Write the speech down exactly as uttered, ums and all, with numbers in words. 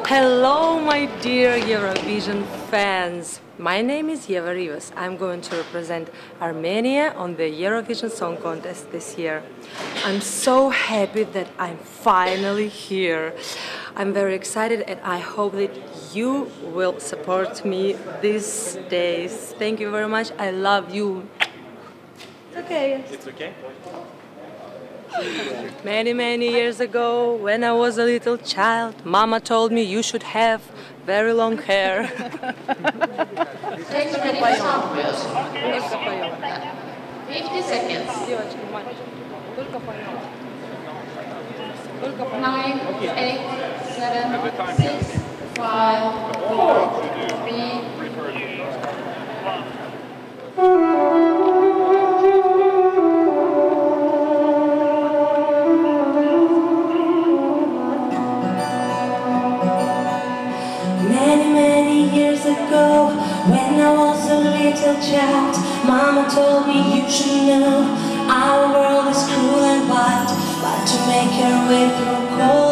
Hello, my dear Eurovision fans. My name is Eva Rivas. I'm going to represent Armenia on the Eurovision Song Contest this year. I'm so happy that I'm finally here. I'm very excited and I hope that you will support me these days. Thank you very much. I love you. It's okay. It's okay. Many, many years ago, when I was a little child, Mama told me you should have very long hair. Stage ready for sound rehearsal. fifty seconds. Nine, eight, seven, six, five, four, three. Many, many years ago, when I was a little child, Mama told me you should know our world is cruel and wild, but to make her way through cold